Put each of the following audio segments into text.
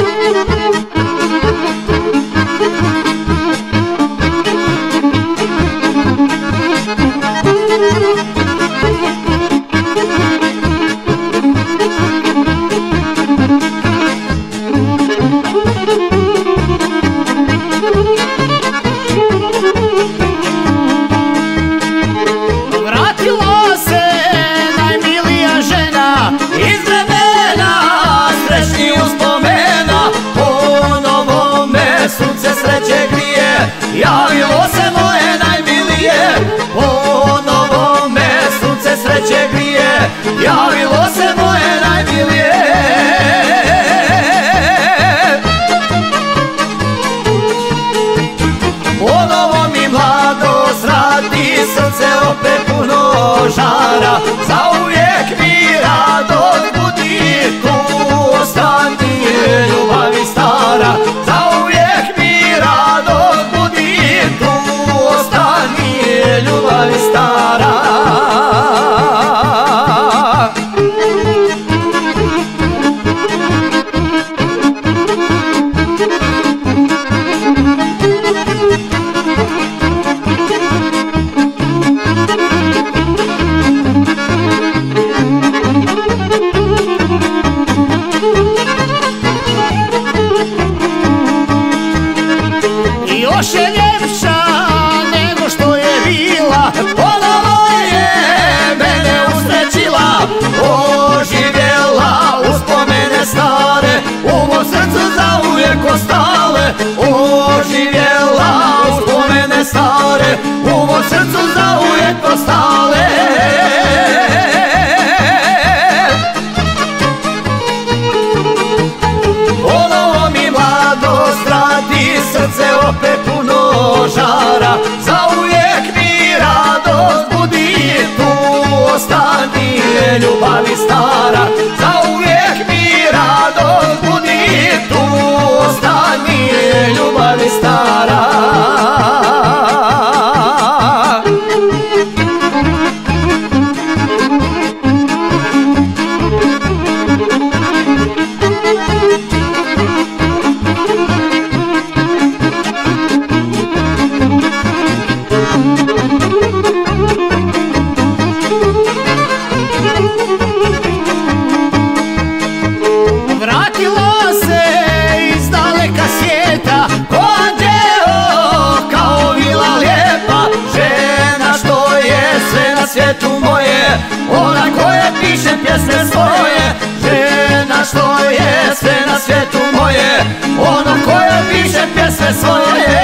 Vratila se najmilija žena iz vremena srećnih uspomena, ponovo me sunce sreće grije, javilo se moje najmilije, ponovo me sunce sreće grije, javilo se moje najmilije. Ponovo mi mladost vrati, srce opet puno žara, zauvijek mi radost budi, tu ostani ljubavi stara, zauvijek mi radost budi, tu ostani ljubavi stara. Još je ljepša nego što je bila, ponovo je mene usrećila, oživjela uspomene stare, u mom srcu zauvijek ostale, oživjela uspomene stare, u mom srcu zauvijek ostale. Ponovo mi mladost vrati, srce opet puno žara, zauvijek mi radost budi, tu ostani ljubavi stara, zauvijek mi radost budi, tu ostani ljubavi stara. Vratila se iz daleka svijeta, ko anđeo, kao vila lijepa, žena što je sve na svijetu moje, ona koja piše pjesme svoje, žena što je sve na svijetu moje, ona koja piše pjesme svoje.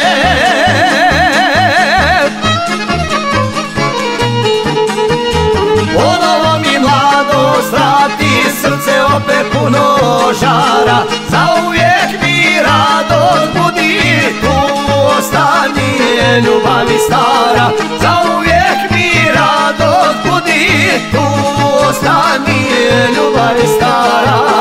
Ponovo mi mladost vrati, srce opet puno žara, zauvijek mi radost budi, tu ostani ljubavi stara, zauvijek mi radost budi, tu ostani ljubavi stara.